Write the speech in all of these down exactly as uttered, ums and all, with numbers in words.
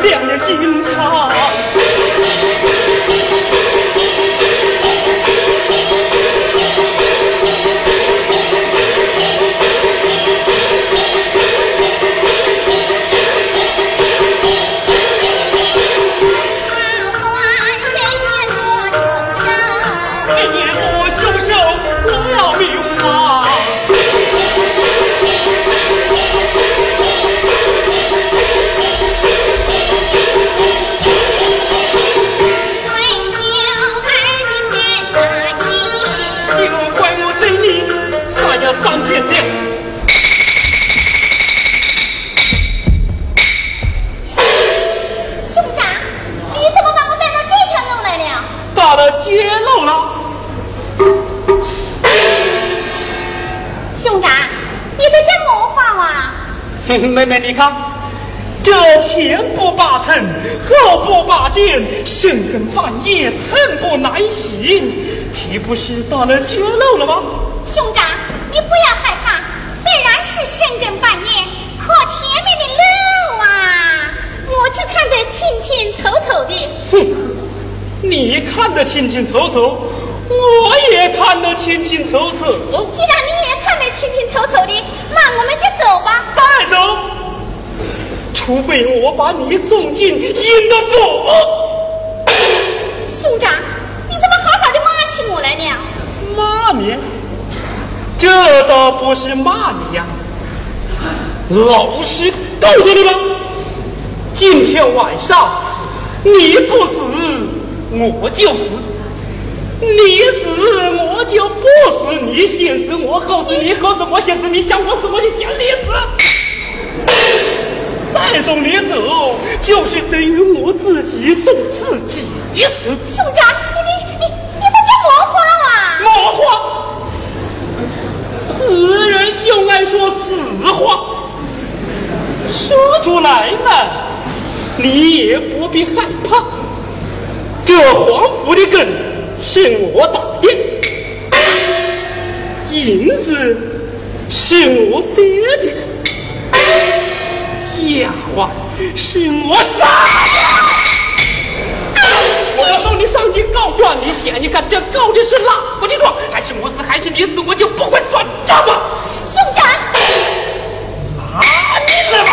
亮了心肠。揭露了， 兄长，你在讲我话哇？ 妹妹，你看，这前不把城，后不把殿，深更半夜，寸步难行，岂不是打了揭露了吗？ 兄长，你不要害怕，虽然是深更半夜，可前面的路啊，我就看得清清楚楚的。 哼。你看得清清楚楚，我也看得清清楚楚。 既然你也看得清清楚楚的，那我们就走吧。 带走，除非我把你送进阴的府。 兄长，你怎么好好的骂起我来了？ 骂你？这倒不是骂你呀，老实告诉你们，今天晚上你不死我就死，你死我就不死，你先死我后死，你后死我先死，你想我死我就想你死。再送你走，就是等于我自己送自己死。 兄长，你你你你在讲魔话啊？ 魔话，死人就爱说死话，说出来了，你也不必害怕。这皇府的根是我打的，银子是我爹的，丫鬟是我杀的。我要送你上京告状，你想一看，这告的是哪个的状？还是我死，还是你死，我就不会算账了。 兄长， 拿你来吧。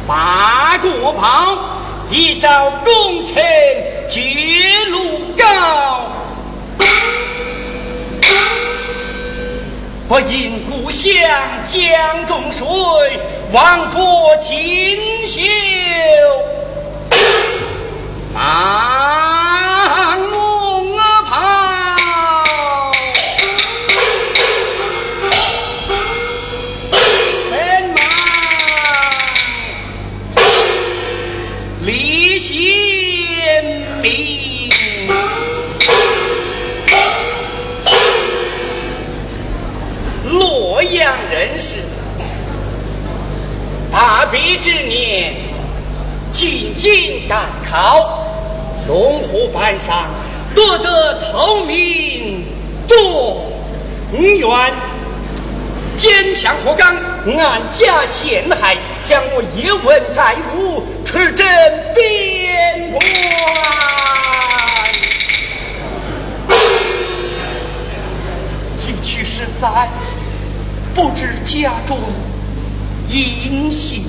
八国炮，一朝功成绝路高。不因故乡江中水，望着锦绣马龙炮。人马李先民，洛阳人士，大比之年，进京赶考，龙虎班上夺得头名状元，坚强火刚，暗加陷害，将我一文盖物，持证边关。一去实在，不知家中音信，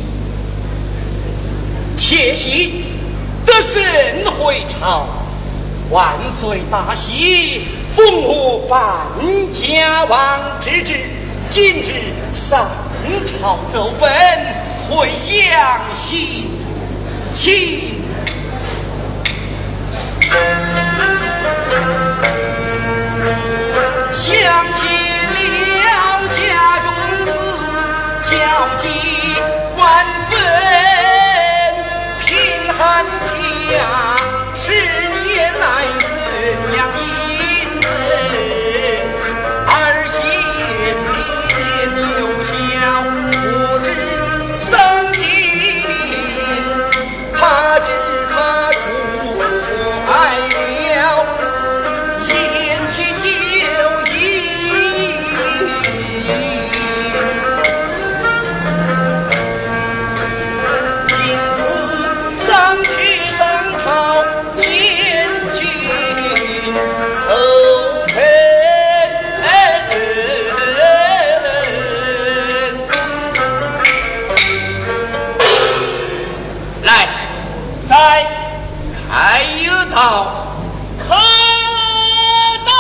且喜得胜回朝，万岁大喜，封我半家王之职。今日上朝奏本，会详细请。想起了家中子，焦急万分，贫寒家十年来自养银子，儿媳贫幼小，不知生计，怕只怕苦爱了，嫌弃秀衣。因此上去上朝见君奏本。来，再开一道，可道。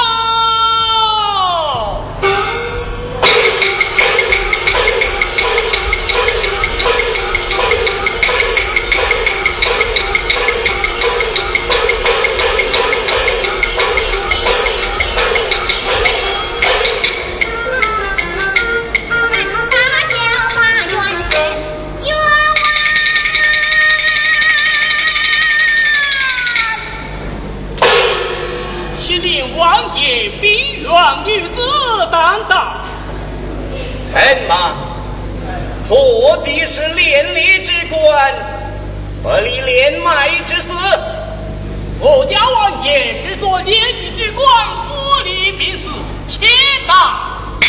王爷必愿女子当道。人马做的是连理之官，不理连脉之事。我家王爷是做连理之官，不理民事，且打。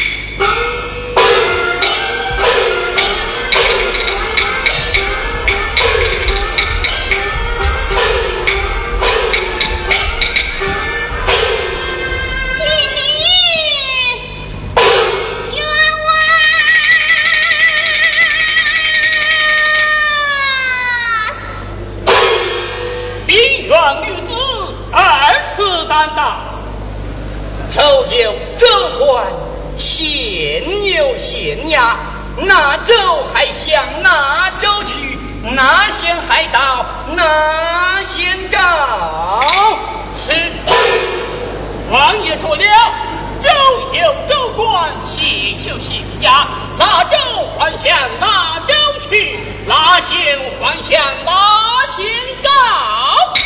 周有州官，县有县衙，哪州还向哪州去，哪县还到哪县告。是，王爷说了，州有州官，县有县衙，哪州还向哪州去，哪县还向哪县告。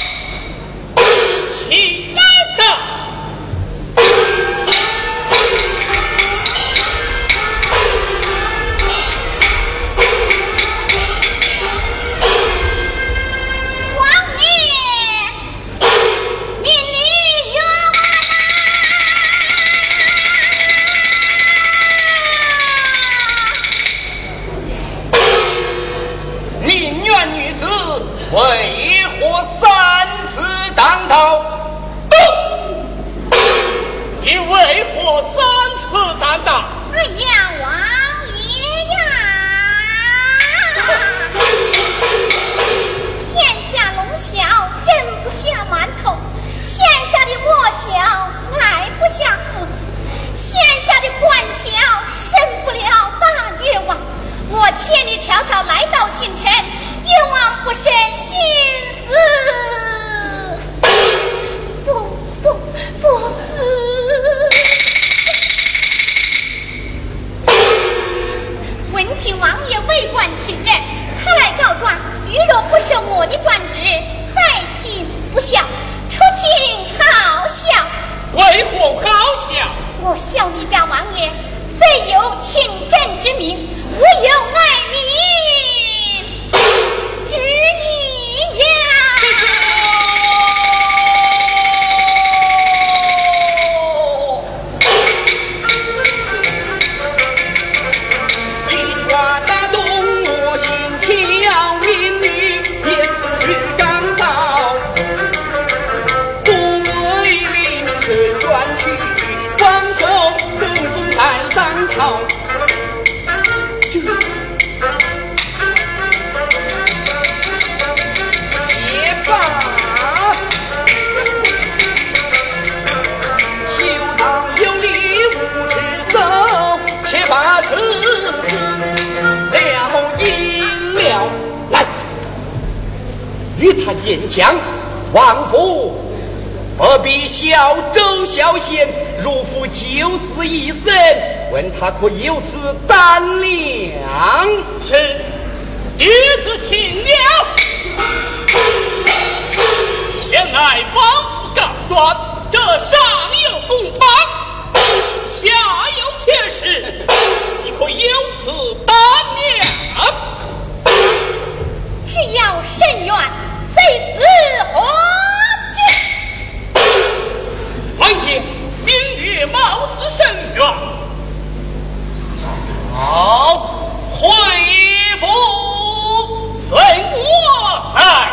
起来的。为何三次当道？你为何三次当道？ 哎呀，王爷呀！ 与他演讲，王府不必小周小贤，如父九死一生，问他可有此胆量？ 是，弟子听了。前来王府告状，这上有公堂，下有天师，你可有此胆量？ 只要申冤，贼死活结。 王爷，明月貌似甚冤。好，回府随我来。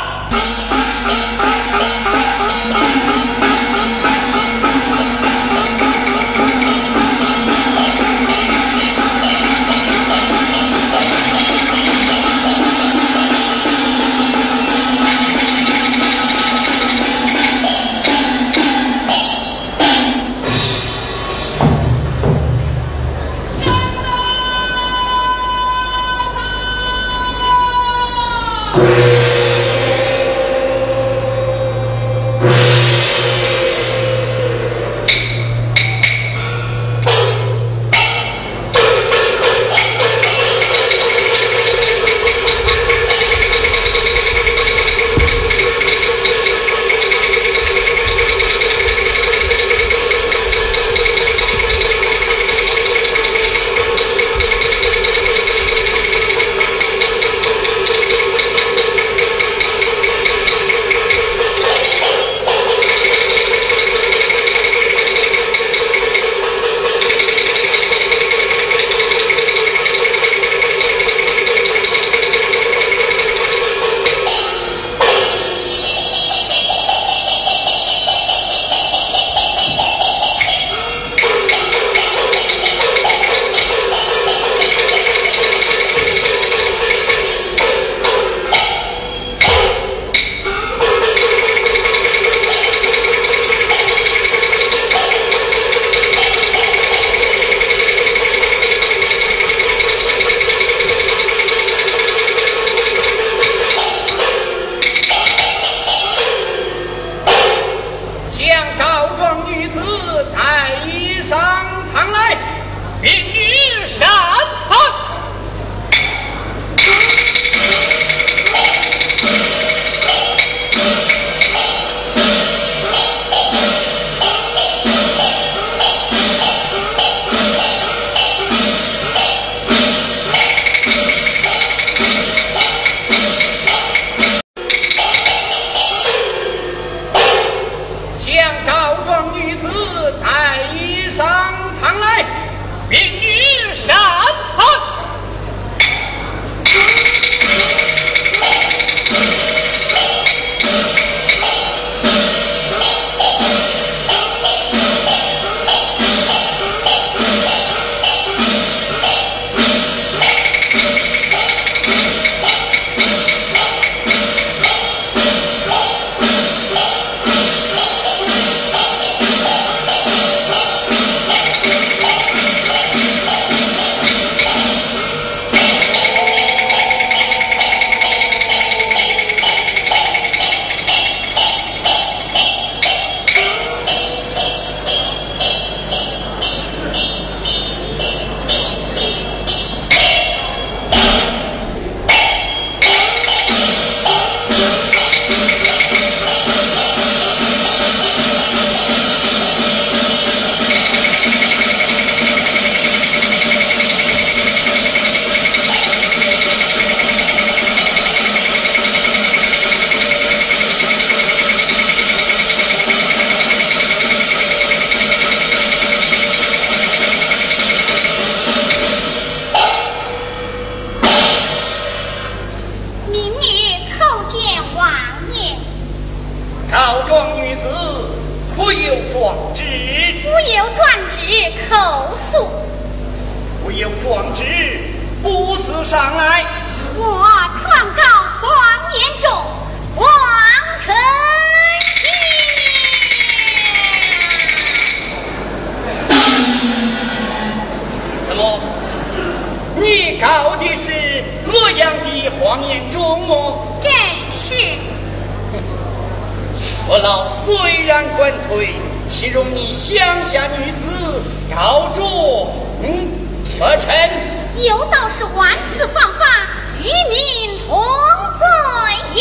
你告的是洛阳的黄延忠么？ 正是。 我老虽然官退，岂容你乡下女子告状不成？ 有道是万字犯法，与民同罪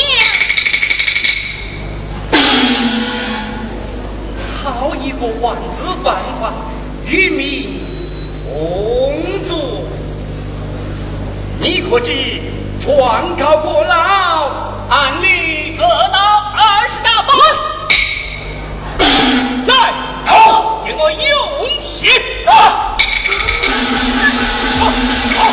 也。 好一个万字犯法，与民同罪！你可知状告过牢，按律责到二十大板。来，好，给我用血啊！好，好。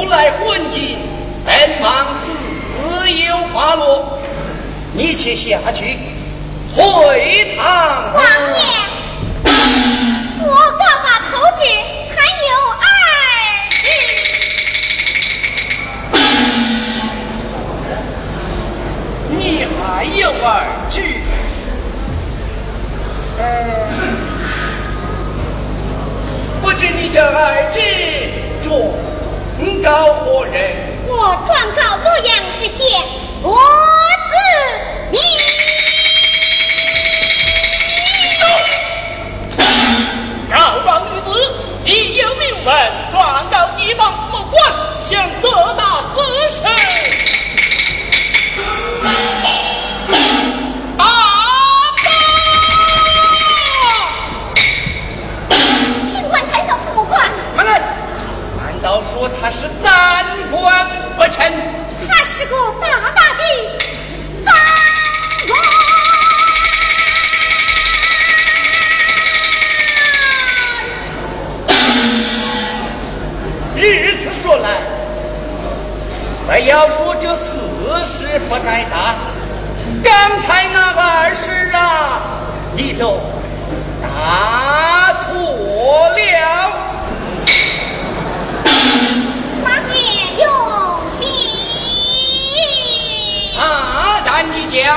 无赖混淫，本王自有发落。你且下去回堂。 王爷，我告发头旨还有二日。你还有二旨？呃，不知你这二旨状告何人？ 我状告洛阳知县罗子明。 告状女子，已有明文，状告地方某官，想责打死神。打吧！ 请问太守府官， 慢来！难道说他是赃官不成？ 他是个大大的赃官。 如此说来，不要说这四事不该打，刚才那二事啊，你都答错了。 王爷有礼。 啊，但你讲。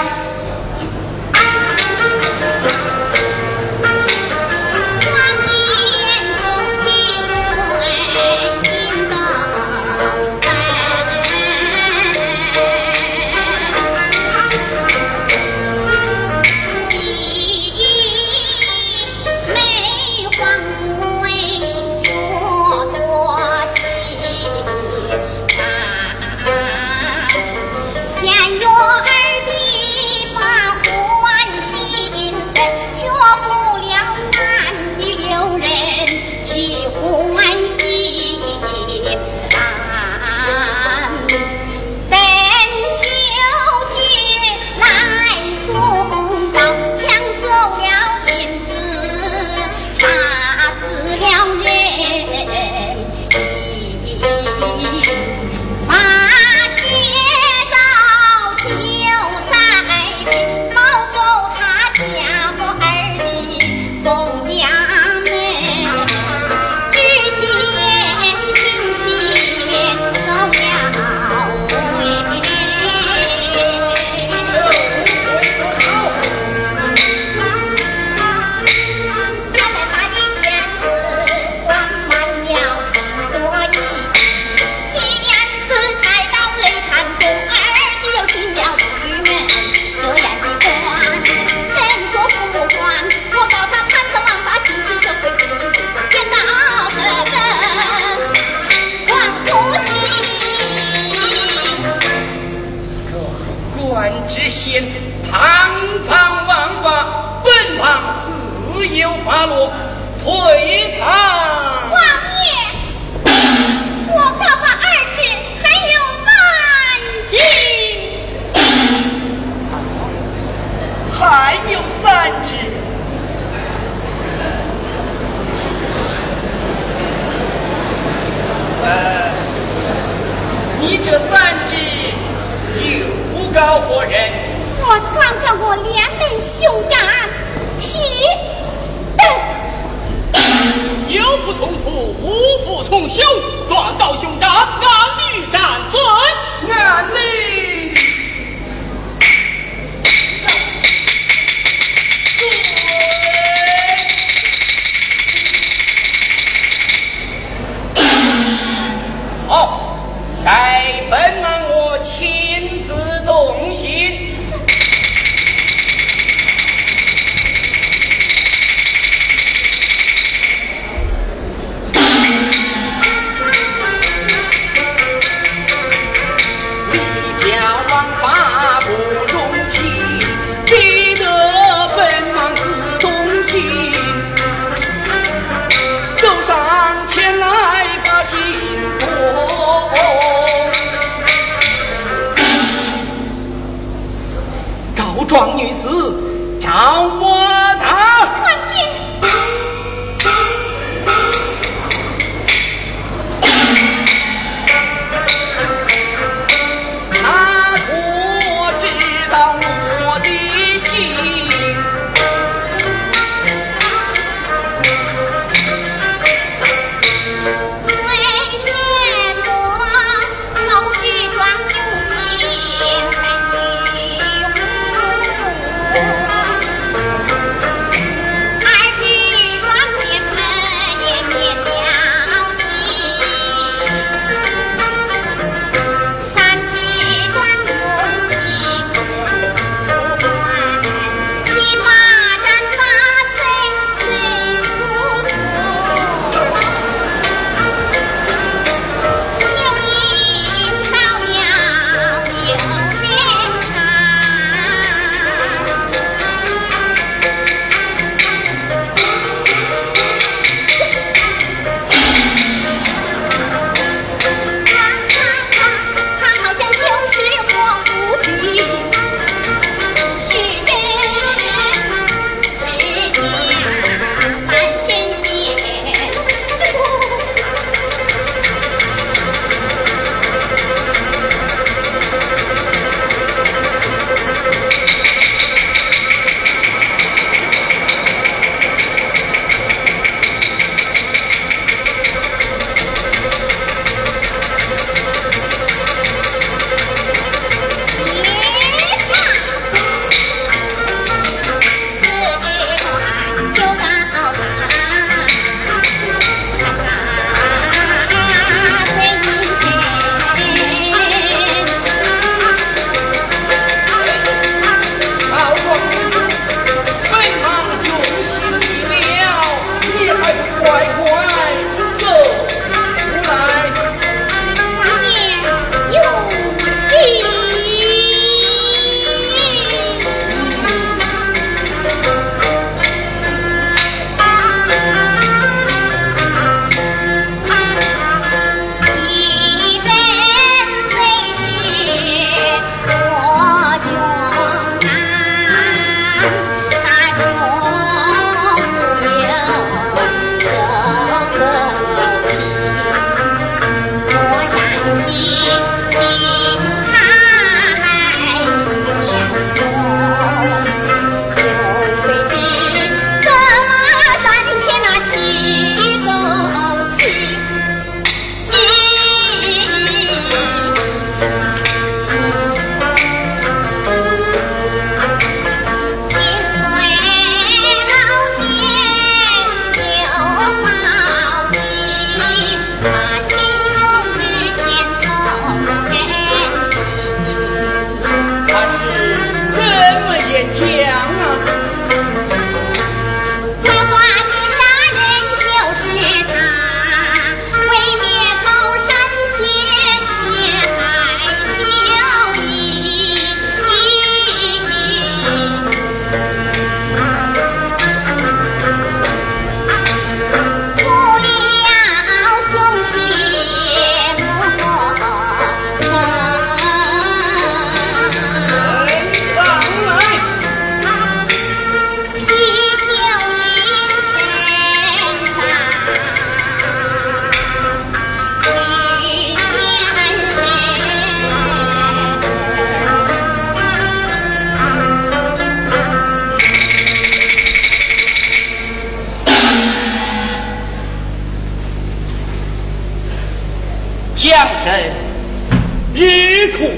江神日苦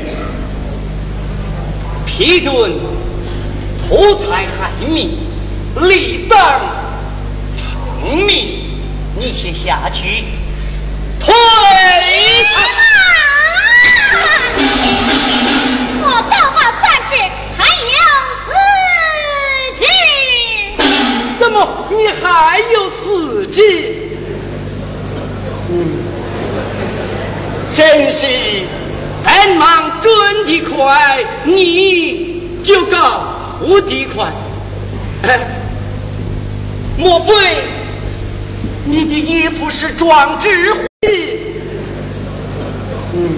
疲顿，破财害命，理当偿命。你且下去退啊！我道貌三至，还有四肢。 怎么你还有四肢？ 嗯，真是本忙准的快，你就告我的快。哎，莫非你的衣服是壮志虎？嗯，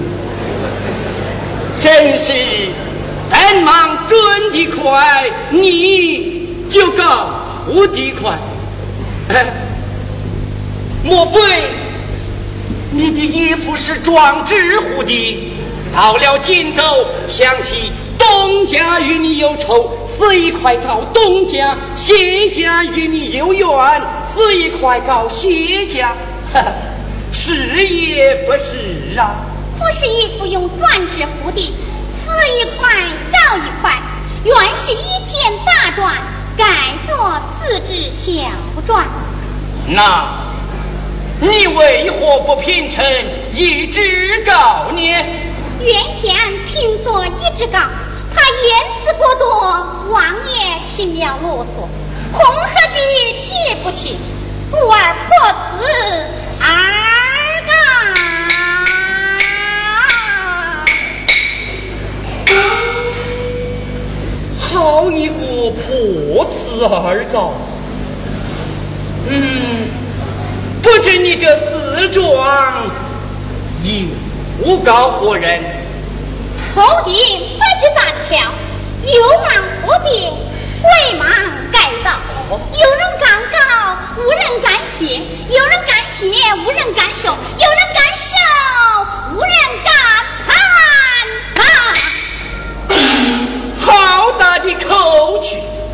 真是本忙准的快，你就告我的快。哎，莫非你的衣服是壮志虎的？到了尽头，想起东家与你有仇，死一块告东家；谢家与你有冤，死一块告谢家。是也不是啊？ 不是衣服用转纸糊的，撕一块告一块，原是一件大转，改作四只小转。 那你为何不拼成一纸告呢？ 原先拼作一纸告，怕言辞过多，王爷听了啰嗦，红和笔记不清，故而破此而告。 好一个破词而告！ 嗯，不知你这四状有告何人？ 头顶不知大条，有忙何必，为忙改道。有人敢告，无人敢写；有人敢写，无人敢收；有人敢收，无人敢判啊！ 好大的口气！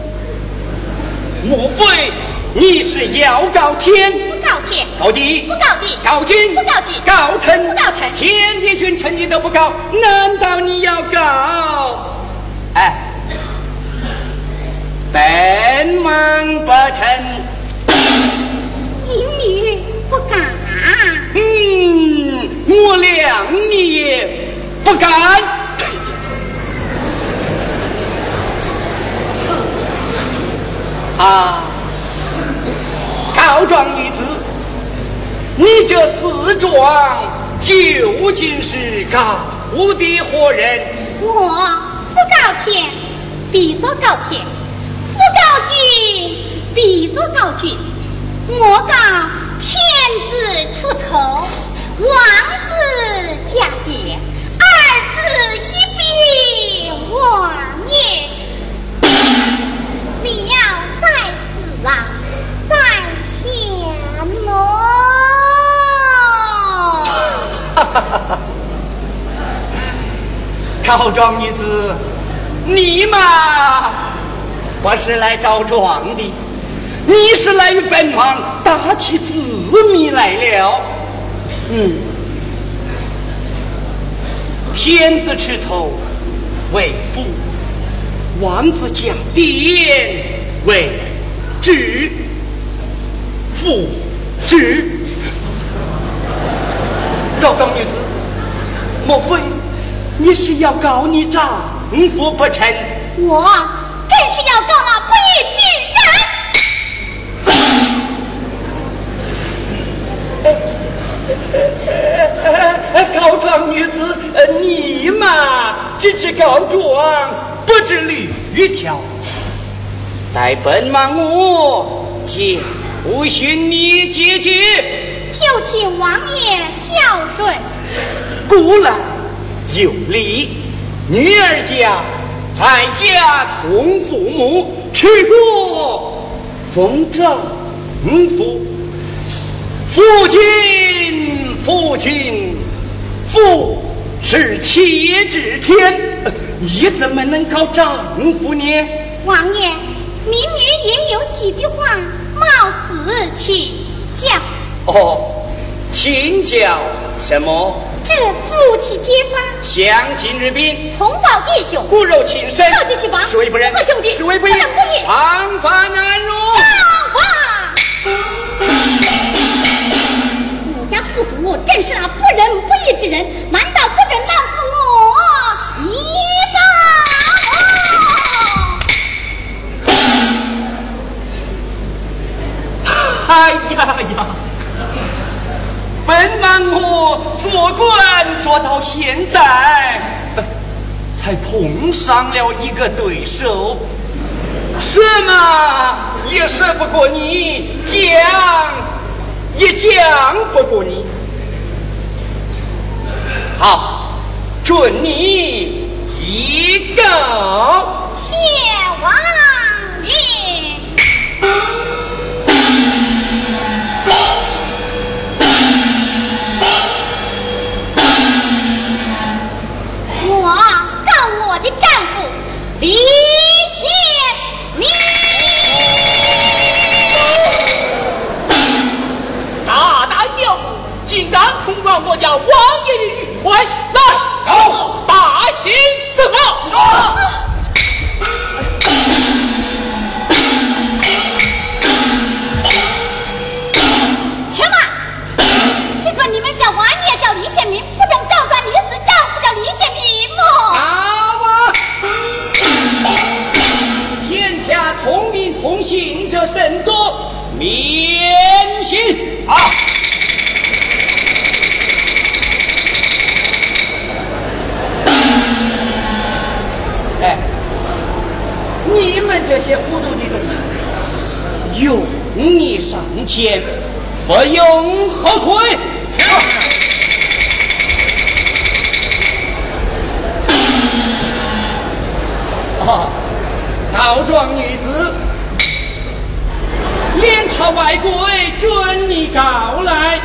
莫非你是要告天？ 不告天。 告地？ 不告地。 告君？ 不告君。 告臣？ 不告臣。 天地君臣你都不告，难道你要告？哎，本忙不成。 淫女不敢。 嗯，我谅你也不敢。啊，告状女子，你这四状究竟是告的何人？ 我不告天，必作告天；不告君，必作告君。我告天字出头，王字加点，二字一并我念。你要在此啊，在下喽。 告状女子，你嘛不是来告状的，你是来与本王打起字谜来了。嗯，天字持头为父，王字加点为止，父止。告状女子，莫非你是要告你丈夫不成？ 我正是要告那不义之人。 告状女子，你嘛只知告状，不知律条。待本王我教训你姐姐， 就请王爷教训。 古来有礼，女儿家在家从父母，吃过奉丈夫。父亲，父亲，父是妻之天，你怎么能告丈夫呢？ 王爷，民女也有几句话，冒此请教。 哦，请教什么？ 这夫妻结发， 相敬如宾， 同胞弟兄， 骨肉情深， 道及其亡， 是为不仁， 和兄弟， 是为不义， 不仁不义， 防范难容。 当法。我家父主正是那不仁不义之人，难道不准老夫我一报？哎呀呀！本王我做官做到现在，才碰上了一个对手，什么也胜不过你，讲也讲不过你。好，准你一告。 谢王爷。我告我的丈夫李显明。 大胆刁妇，竟敢冲撞我家王爷的玉怀！来，好，大刑伺候！啊且慢，这个你们叫王爷叫李显明，不准告状女子丈夫叫李显明么？ 好啊！天下同名同姓者甚多，免刑。好。哎，你们这些糊涂的东西，用你上前，不用后退。啊，告状女子，连朝外跪，准你告来。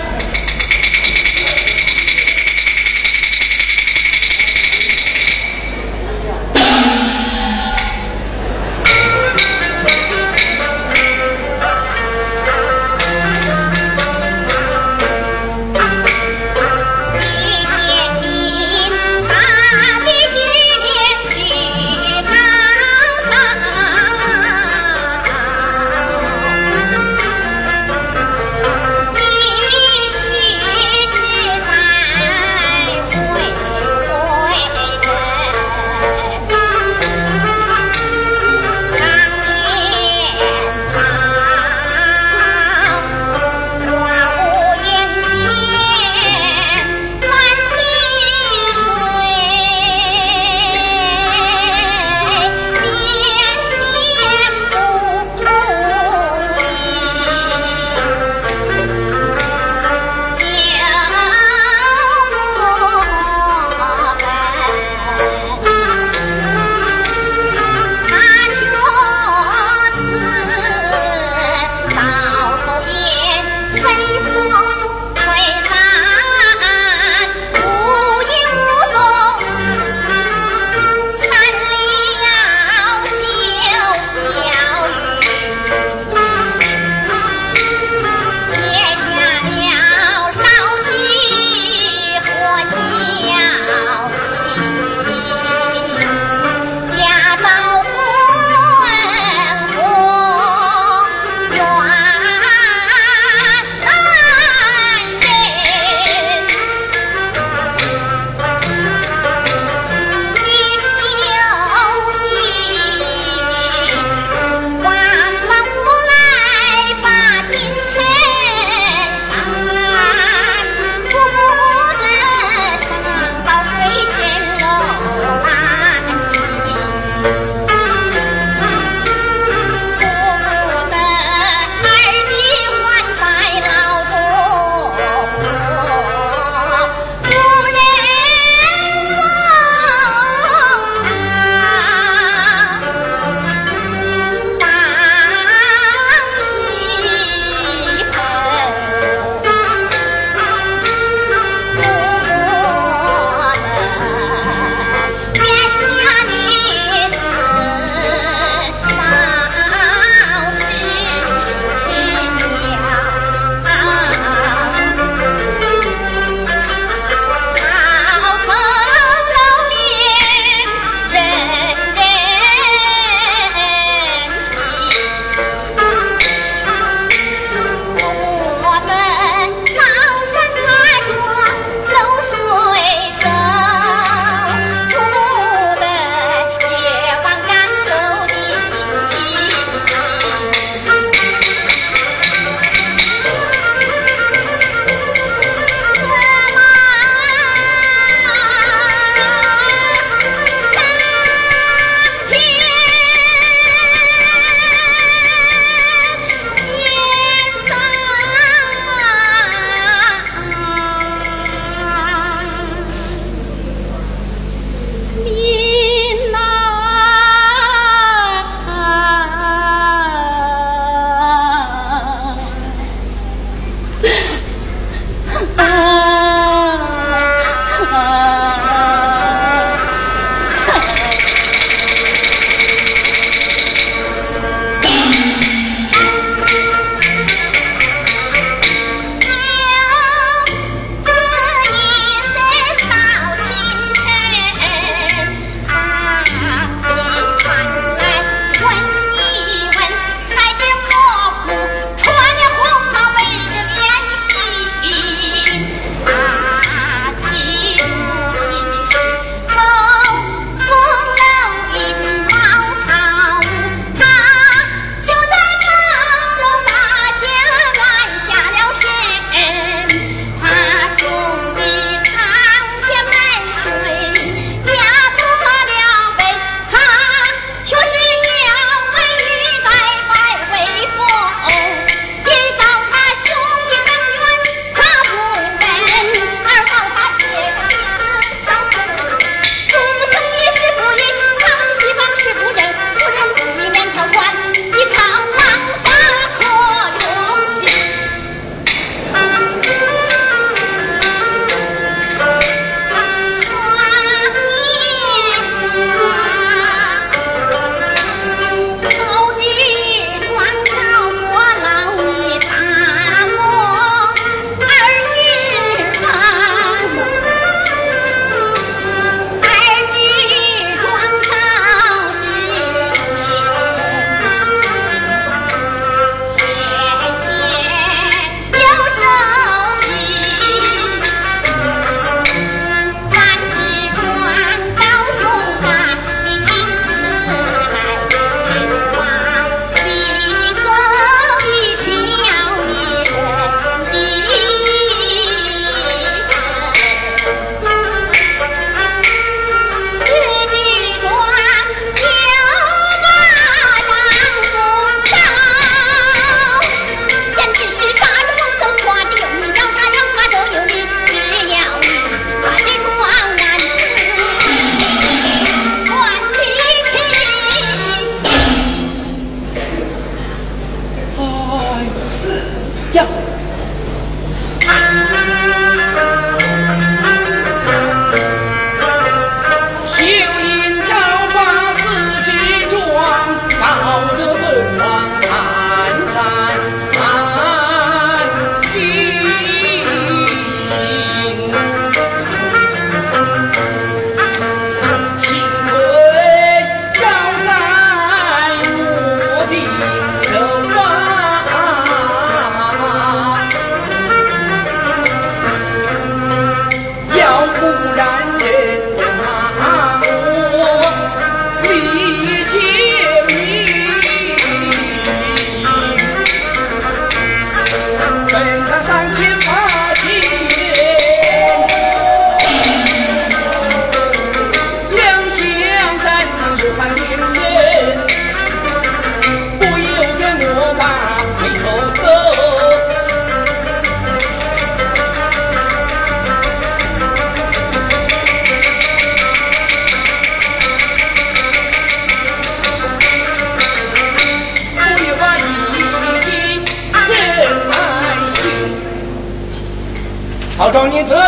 好状女子，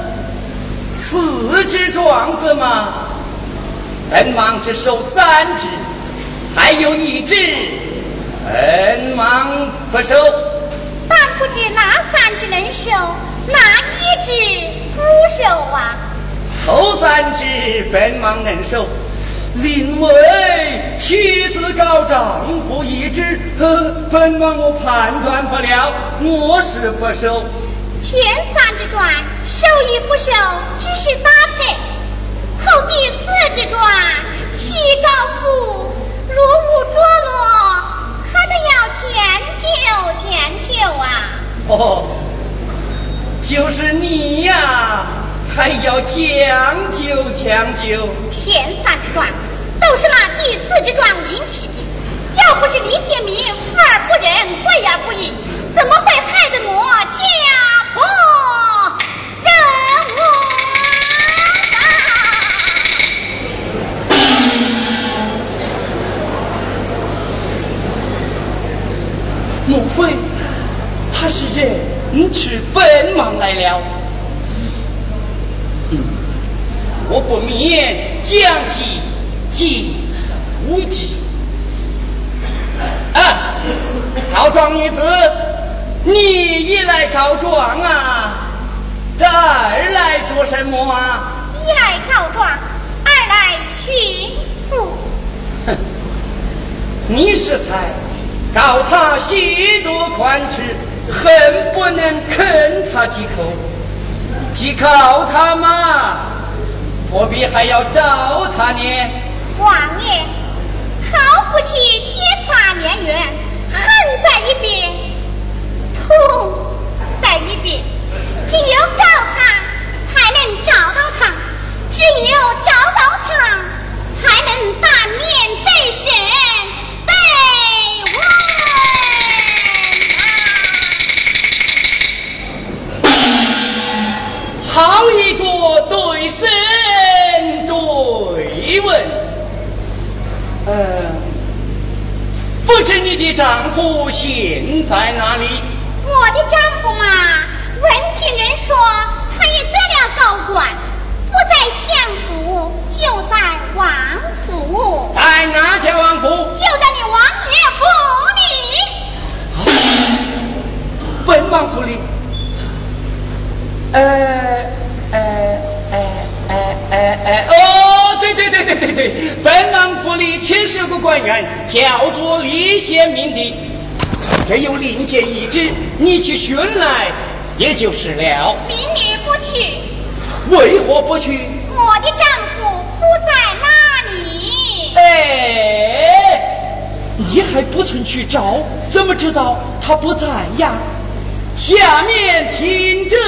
四只状子嘛，本王只收三只，还有一只本王不收。 但不知哪三只能收，哪一只不收啊？ 后三只本王能收，另外妻子告丈夫一只，呃，本王我判断不了，我是不收。 前三只转收与不收只是搭配，后第四只转妻告夫如无着落，还得要迁就迁就啊。 哦，就是你呀，还要将就将就。 前三只转都是那第四只转引起的，要不是李显明富而不仁，贵而不义，怎么会害得我家破人亡？ 莫非他是人吃本王来了？嗯，我不免将计及无计。啊，告状女子，你一来告状啊，这二来做什么啊？ 一来告状，二来寻父。 哼，你是才告他喜多宽吃，恨不能啃他几口，既告他嘛，何必还要找他呢？ 王爷，好不起结发绵缘，恨在一边，痛在一边，只有告他才能找到他，只有找到他才能当面对审对问啊！好一个对审对问。呃，不知你的丈夫现在哪里？ 我的丈夫嘛，闻听人说他也得了高官，不在相府，就在王府。 在哪家王府？ 就在你王爷府里。 本王府里。呃呃呃呃呃呃哦，对对对对对对，本王府里确实有个官员叫做李显明的，这有令箭一纸，你去寻来也就是了。 民女不去。 为何不去？ 我的丈夫不在那里。 哎，你还不曾去找，怎么知道他不在呀？下面听着。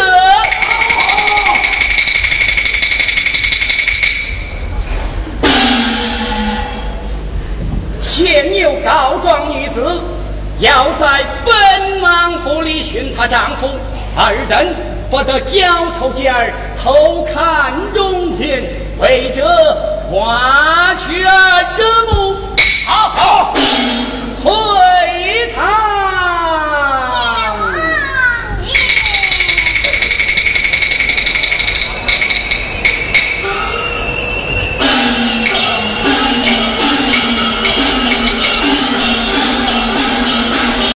前有告状女子要在本王府里寻她丈夫，二等不得交头接耳，偷看容颜，为这花拳